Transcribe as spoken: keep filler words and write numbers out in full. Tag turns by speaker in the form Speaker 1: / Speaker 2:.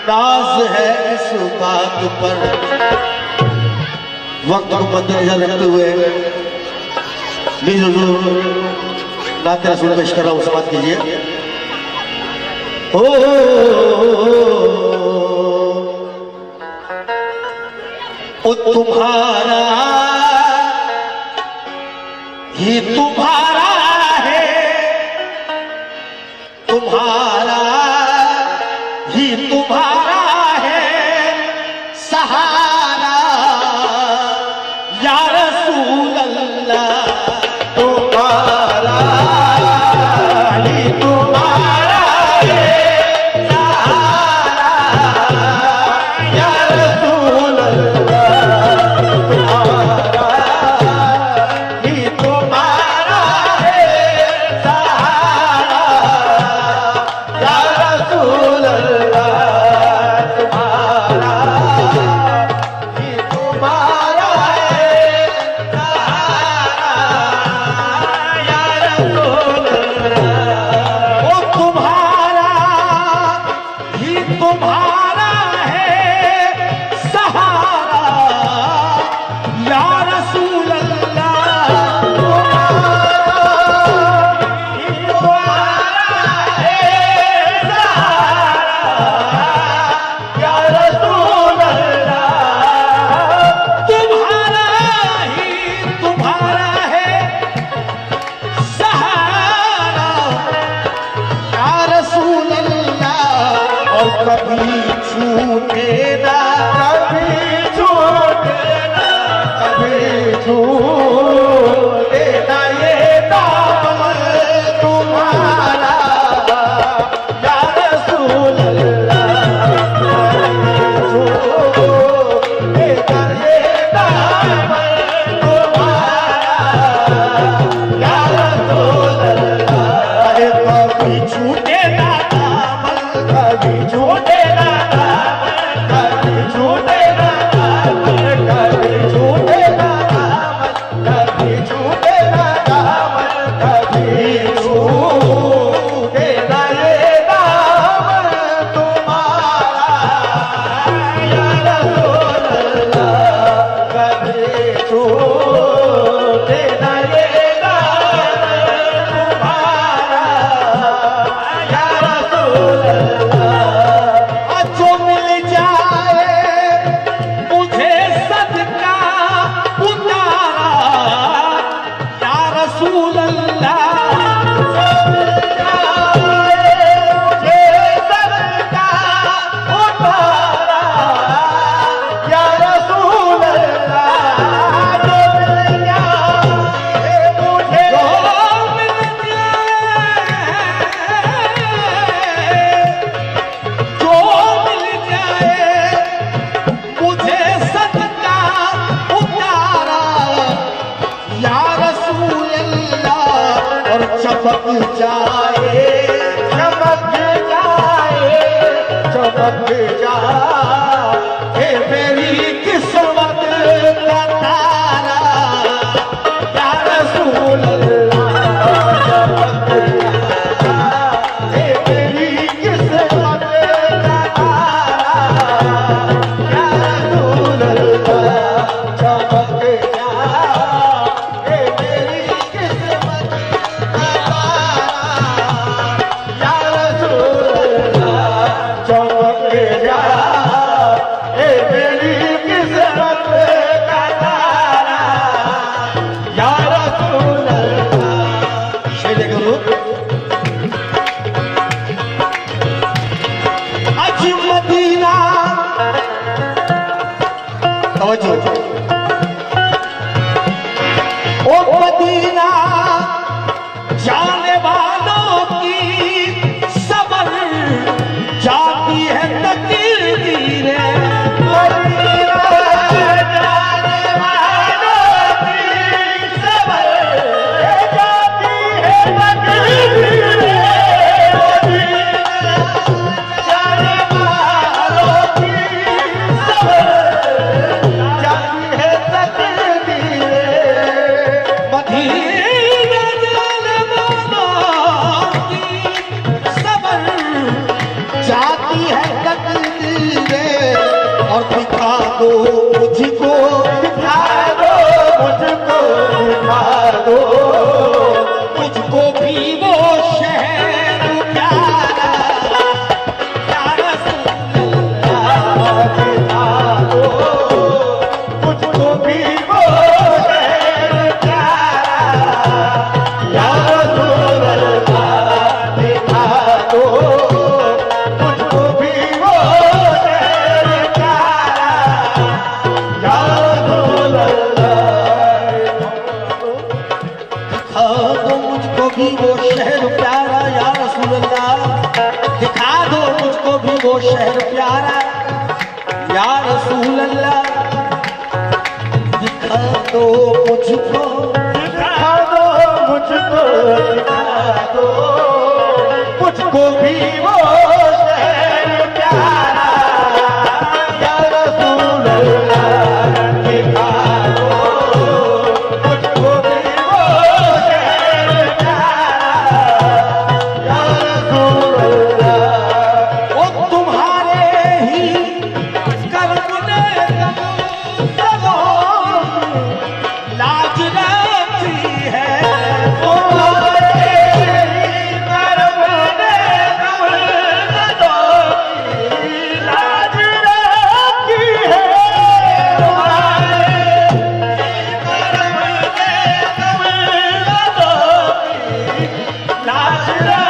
Speaker 1: नाज है इस बात पर वक्त को मद्देनजर रखते हुए प्लीज हुजूर नात रसूल पेश कर रहा हूँ, समाप्त कीजिए। ओ ओ तुम्हारा ही तुम्हारा है, तुम्हारा ही तुम्हारा है सहारा या रसूल अल्लाह। तुम्हारा ही तुम्हारा है सहारा या रसूल अल्लाह। तुम्हारा ही तुम्हारा है सहारा या रसूल अल्लाह। कभी छूटे ना, कभी छूटे ना, कभी छूटे ना ये दामन तुम्हारा या रसूल अल्लाह। छूटे ना ये दामन तुम्हारा या रसूल अल्लाह। कभी छूटे ना कभी झूठे ना कभी झूठे ना कभी झूठे ना कभी झूठे ना कभी झूठे ना ये दामन तुम्हारा या रसूल अल्लाह। कभी झूठे ना ये दामन तुम्हारा या रसूल अल्लाह। चमक जाए चमक जाए चमक जाए मेरी किस्मत का तारा या रसूल अल्लाह। चमक जाए मेरी किस्मत का तारा या रसूल अल्लाह। चमक जाए मेरी किस्मत ओ मदीना जाने वालों की सबर जाती है तकदीरें। मदीना जाने वालों की सबर जाती है तकदीरें। प्यारा या रसूल अल्लाह, दिखा दो मुझको भी वो शहर प्यारा या रसूल अल्लाह, दिखा दो मुझको, दिखा दो मुझको, दिखा दो मुझको भी वो शहर प्यारा या रसूल अल्लाह, दिखा दो मुझको भी वो शहर प्यारा या रसूल अल्लाह। वो तुम्हारे ही कर्म ने लाज रखी है, तुम्हारे ही कर्म ने लाज रखी है, तुम्हारे कर्म ने लाज